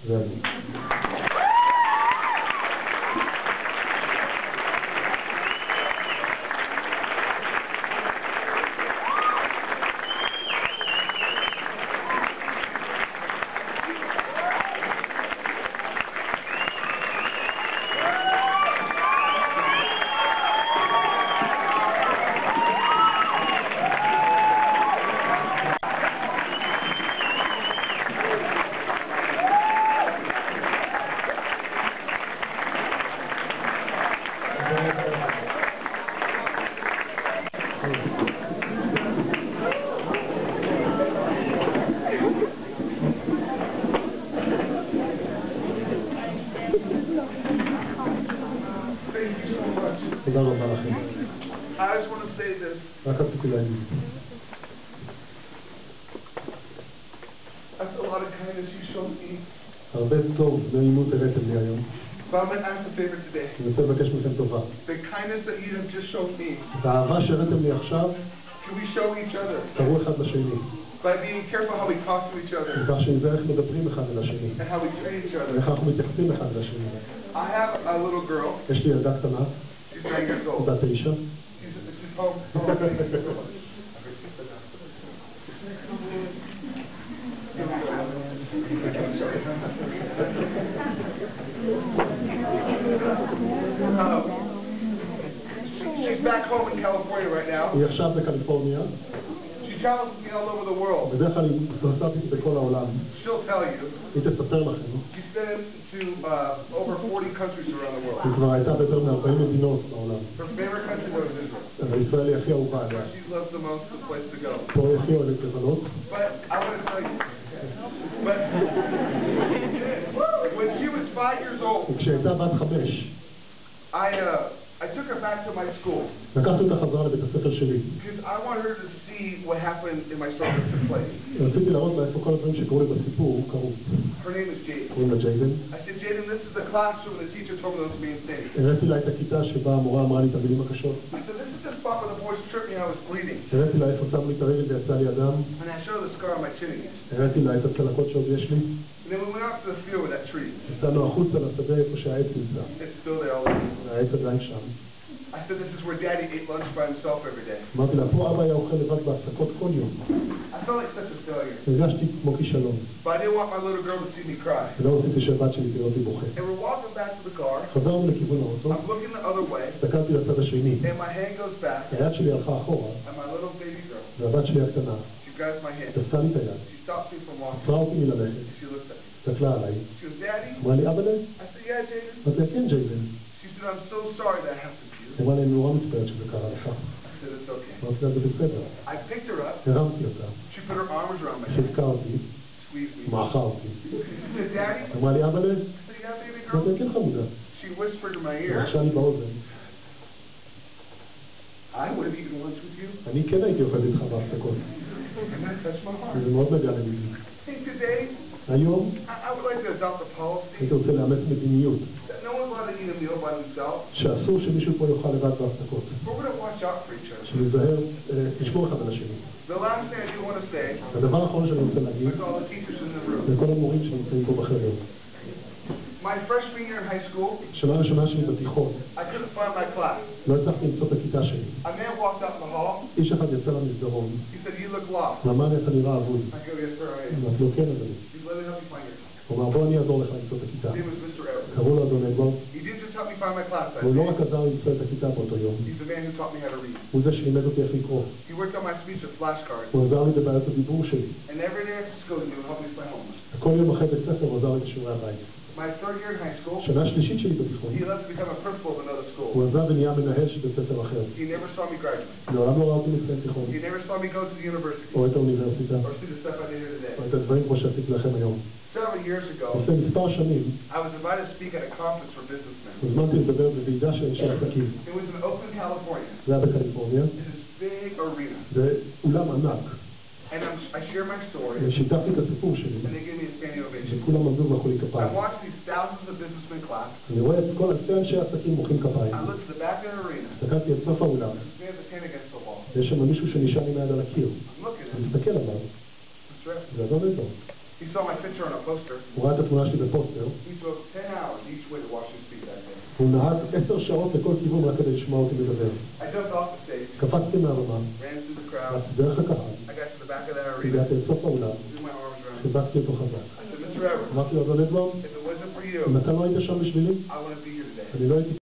זה אני. תודה רבה לכם. I just want to say this. רק רציתי להגיד. That's a lot of kindness you showed me. הרבה טוב נעימות הראיתם לי היום. But I'm going to ask a favor today. אני רוצה לבקש מכם טובה. The kindness that you have just shown me. את האהבה שהראיתם לי עכשיו, Can we show each other? תראו אחד לשני. By being careful how we talk to each other. בכך שנדע איך מדברים אחד לשני. And how we treat each other. איך אנחנו מתייחסים אחד לשני. I have a little girl. יש לי ילדה קטנה. She's 9 years old. בת 9. She's home. She's back home in California right now. היא עכשיו בקליפורניה. She travels with me all over the world. בדרך כלל היא מסתובבת בכל העולם. She'll tell you. היא תספר לכם. She's been to over 40 countries around the world. היא כבר הייתה ביותר מ-40 מדינות בעולם. Her favorite country was Israel. אבל ישראל היא הכי אהובה עליה. She loves the most, the place to go. פה היא הכי אוהבת לבלות. But I want to tell you, but when she was 5 years old, וכשהייתה בת 5, I took her back to my school. לקחתי אותה חזרה לבית הספר שלי. Because I want her to see what happened in my story that took place. רציתי להראות לה איפה כל הדברים שקרו לי בסיפור קרו. Her name is Jaden. קוראים לה ג'יידן. I said, Jaden, this is the classroom and the teacher told me not to be insane. הראיתי לה את הכיתה שבה המורה אמרה לי את המילים הקשות. I said, this is the spot where the boys tripped me and I was bleeding. הראיתי לה איפה שמו לי את הרגל ויצא לי אדם. And I showed her the scar on my chin. הראיתי לה את הצלקות שעוד יש לי. And then we went out to the field with that tree. יצאנו החוצה לשדה איפה שהעץ נמצא. It's still there all day. והעץ עדיין שם. I said, this is where Daddy ate lunch by himself every day. אמרתי לה, פה אבא היה אוכל לבד בהפסקות כל יום. I felt like such a failure. הרגשתי כמו כישלון. But I didn't want my little girl to see me cry. ולא רציתי שהבת שלי תראה אותי בוכה. And we're walking back to the car. חזרנו לכיוון האוטו. I'm looking the other way. הסתכלתי לצד השני. And my hand goes back. היד שלי הלכה אחורה. And my little baby girl. והבת שלי הקטנה. She grabs my hand. תפסה לי את היד. She stops me from walking. עצרה אותי מללכת. She looks at me. הסתכלה עליי. She goes, Daddy? אמרה לי, אבא לי? I said, yeah, Jaden. אמרתי לה, כן, ג'יידן. She said, I'm so sorry that happened to you. היא אמרה לי, אני נורא מצטערת שזה קרה לך. I said, it's okay. אמרתי לה, זה בסדר. I picked her up. הרמתי אותה. She put her arms around my neck. חיזקה אותי. Squeezed me. מעכה אותי. She said, Daddy? אמרה לי, אבא לי? I said, yeah, baby אמרתי לה, girl. כן חמודה. She whispered in my ear. לחשה לי באוזן. I would have eaten lunch with you. אני כן הייתי אוכל איתך בהפסקות. And that touched my heart. וזה מאוד נגע לליבי. Hey, today, היום I would like to adopt a policy הייתי רוצה לאמץ מדיניות that no one's allowed to eat a meal by themselves. שאסור שמישהו פה יאכל לבד בהפסקות. We're going to watch out for each other. שנזהר, לשמור אחד על השני. The last thing I do want to say הדבר האחרון שאני רוצה להגיד, is all the teachers in the room. לכל המורים שנמצאים פה בחדר. My freshman year in high school, שנה ראשונה שלי בתיכון, I couldn't find my class. לא הצלחתי למצוא את הכיתה שלי. A man walked out in the hall. איש אחד יצא למסדרון, He said, you look lost. ואמר לי, אתה נראה אבוד. I go, yes, sir, I am. אמרתי לו, כן אדוני. He said, let me help you find your class. הוא אמר, בוא אני אעזור לך למצוא את הכיתה. His name was Mr. Edwards. קראו לו אדון אדוארד. He didn't just help me find my class that הוא לא day. רק עזר לי למצוא את הכיתה באותו יום. He's the man who taught me how to read. הוא זה שלימד אותי איך לקרוא. He worked on my speech with flashcards. הוא עזר לי בבעיות הדיבור שלי. And every day after school, he would help me with my homework. כל יום אחרי בית ספר הוא עזר לי בשיעורי הבית. My third year in high school, שנה שלישית שלי בתיכון, he left to become a principal of another school. הוא עזב ונהיה מנהל של בית ספר אחר. He never saw me graduate. לעולם לא ראה אותי מסיים תיכון, He never saw me go to the university או את האוניברסיטה, or see the stuff I did here today. או את הדברים כמו שעשיתי לכם היום. Several years ago, לפני מספר שנים, I was invited to speak at a conference for businessmen. הוזמנתי לדבר בוועידה של אנשי עסקים. It was in Oakland, California. זה היה בקליפורניה. It's this big arena. זה אולם ענק. And I shared my story, ושיתפתי את הסיפור שלי, and they gave me a standing ovation. וכולם עמדו ומחאו לי כפיים. I watched these thousands of businessmen clap. אני רואה את כל אלפי אנשי עסקים מוחאים כפיים. I looked at the back of the arena. הסתכלתי על סוף האולם, This man's a hand against the wall. ויש שם מישהו שנשאר עם היד על הקיר. I'm looking at אני him. מסתכל עליו, Mr. Evans. זה אדון אדוארד. He saw my picture on a poster. הוא ראה את התמונה שלי בפוסטר. He drove 10 hours each way to Washington Street that day. הוא נהג 10 שעות לכל כיוון רק כדי לשמוע אותי מדבר. I jumped off the stage, קפצתי מהבמה, ran through the crowd. רצתי דרך הקהל, I got to the back of that arena, הגעתי לסוף האולם, threw my arms around him. חיבקתי אותו חזק. I said, Mr. Evers, אמרתי לו, אדון אדוארד, if it wasn't for אם you, אתה לא היית שם בשבילי, I wouldn't be here today. אני לא הייתי